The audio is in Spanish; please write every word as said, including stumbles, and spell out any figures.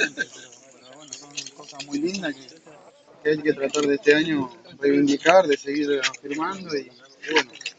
pero bueno, son cosas muy lindas que, que hay que tratar de este año reivindicar, de seguir afirmando y, y bueno,